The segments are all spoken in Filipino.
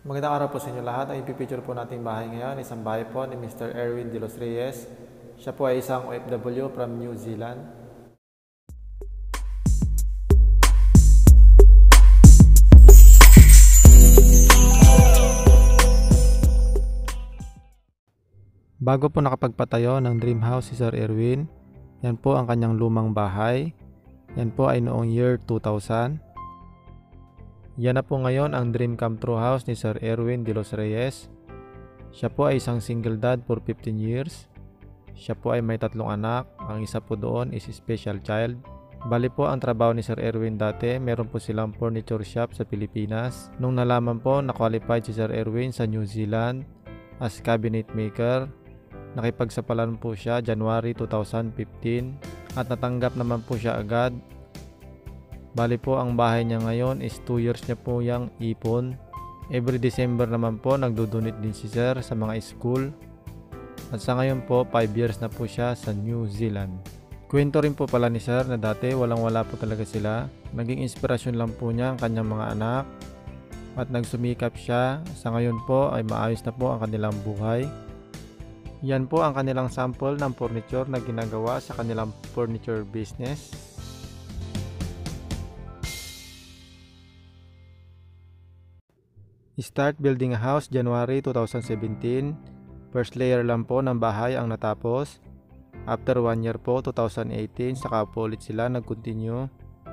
Magandang araw po sa inyo lahat. Ang ipipicture po nating bahay ngayon, isang bahay po ni Mr. Erwin De Los Reyes. Siya po ay isang OFW from New Zealand. Bago po nakapagpatayo ng dream house si Sir Erwin, yan po ang kanyang lumang bahay. Yan po ay noong year 2000. Yan na po ngayon ang dream come true house ni Sir Erwin De Los Reyes. Siya po ay isang single dad for 15 years. Siya po ay may 3 anak. Ang isa po doon is special child. Bali po ang trabaho ni Sir Erwin dati, meron po silang furniture shop sa Pilipinas. Nung nalaman po na qualified si Sir Erwin sa New Zealand as cabinet maker, nakipagsapalaran po siya January 2015 at natanggap naman po siya agad. Bali po ang bahay niya ngayon is 2 years niya po yung ipon. Every December naman po nagdodonate din si Sir sa mga school. At sa ngayon po 5 years na po siya sa New Zealand. Kwento rin po pala ni Sir na dati walang-wala po talaga sila. Naging inspirasyon lang po niya ang kanyang mga anak at nagsumikap siya. Sa ngayon po ay maayos na po ang kanilang buhay. Yan po ang kanilang sample ng furniture na ginagawa sa kanilang furniture business. Start building a house January 2017. First layer lang po ng bahay ang natapos. After 1 year po, 2018, saka po ulit sila nag-continue.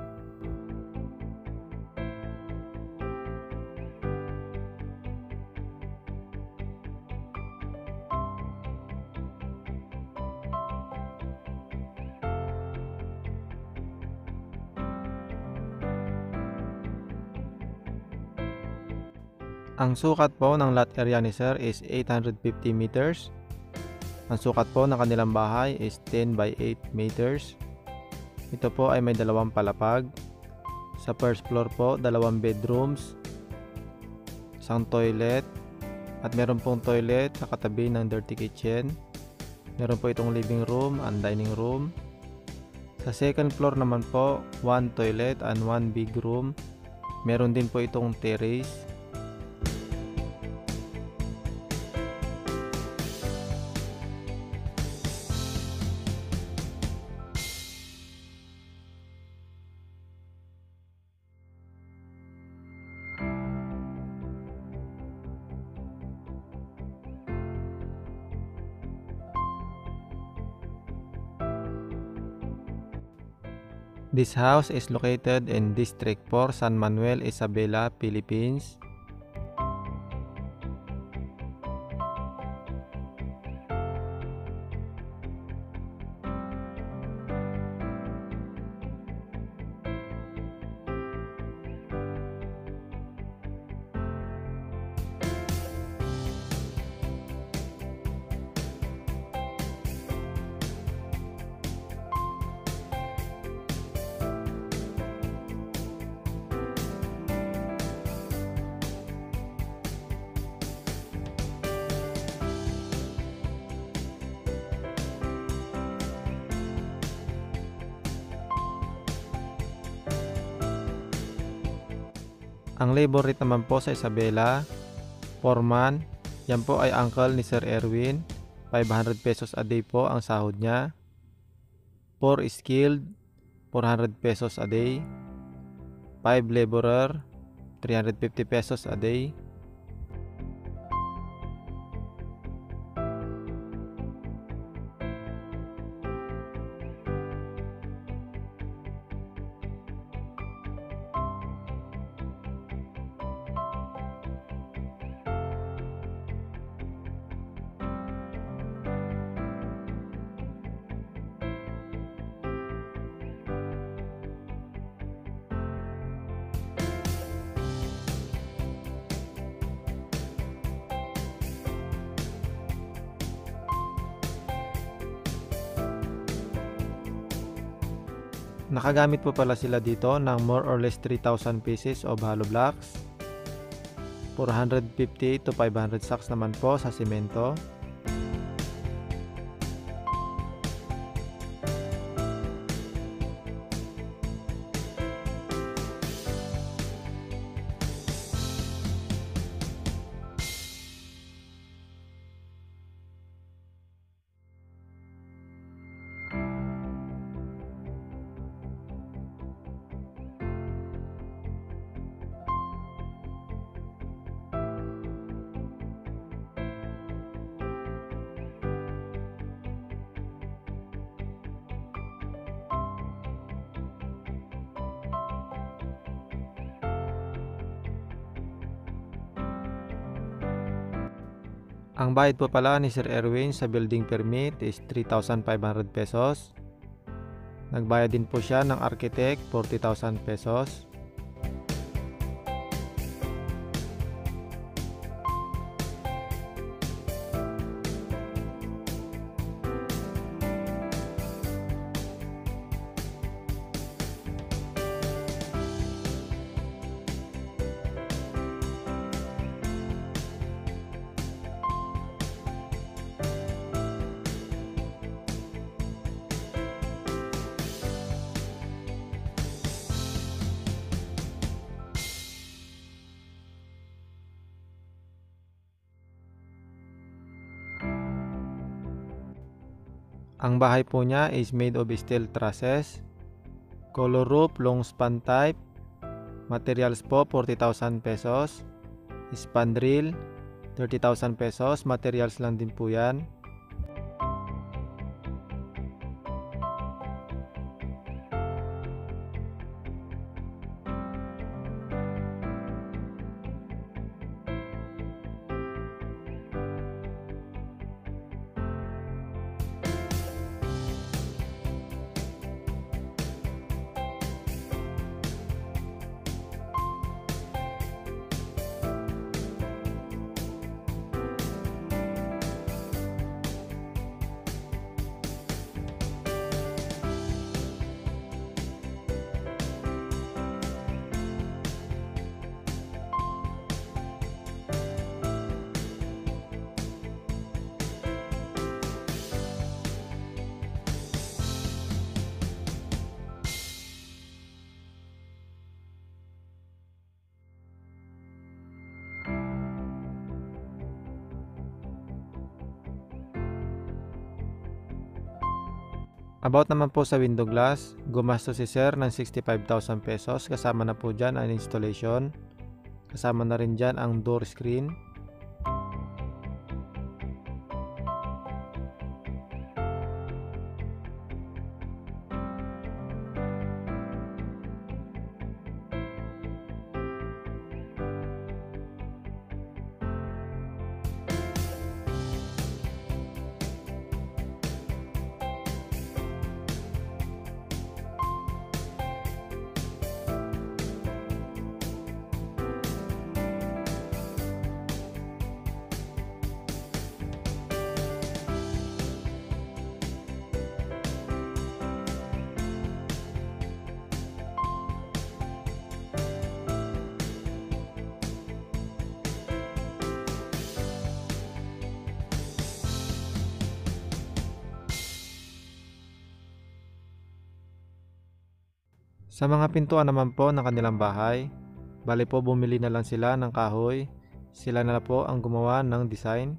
Ang sukat po ng lot area ni Sir is 850 meters. Ang sukat po ng kanilang bahay is 10 by 8 meters. Ito po ay may 2 palapag. Sa first floor po, 2 bedrooms, isang toilet, at meron pong toilet sa katabi ng dirty kitchen. Meron po itong living room and dining room. Sa second floor naman po, 1 toilet and 1 big room. Meron din po itong terrace. This house is located in District 4, San Manuel, Isabela, Philippines. Ang labor rate naman po sa Isabela, foreman, yan po ay uncle ni Sir Erwin, 500 pesos a day po ang sahod niya. For skilled, 400 pesos a day. 5 laborer, 350 pesos a day. Nakagamit po pala sila dito ng more or less 3,000 pieces of hollow blocks. 450 to 500 sacks naman po sa simento. Ang bayad po pala ni Sir Erwin sa building permit is 3,500 pesos. Nagbayad din po siya ng architect 40,000 pesos. Ang bahay po niya is made of steel trusses, color roof, long span type, materials po 40,000 pesos, spandrel 30,000 pesos, materials lang din po yan. About naman po sa window glass, gumastos si Sir ng 65,000 pesos, kasama na po dyan ang installation, kasama na rin dyan ang door screen. Sa mga pintuan naman po ng kanilang bahay, bali po bumili na lang sila ng kahoy, sila na po ang gumawa ng design.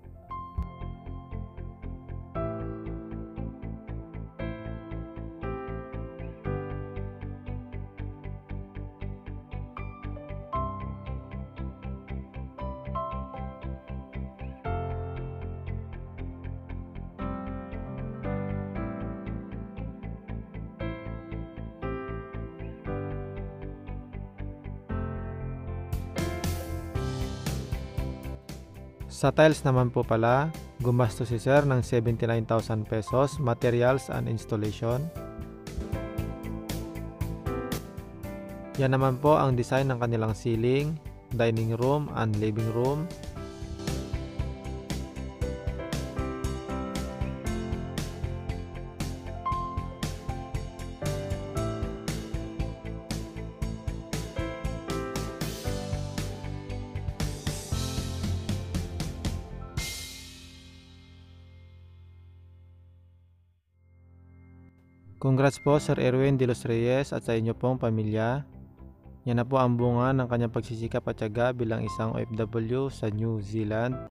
Sa tiles naman po pala, gumastos si Sir ng 79,000 pesos, materials and installation. Yan naman po ang design ng kanilang ceiling, dining room and living room. Congrats po Sir Erwin de los Reyes at sa inyo pong pamilya. Yan na po ang bunga ng kanyang pagsisikap at tiyaga bilang isang OFW sa New Zealand.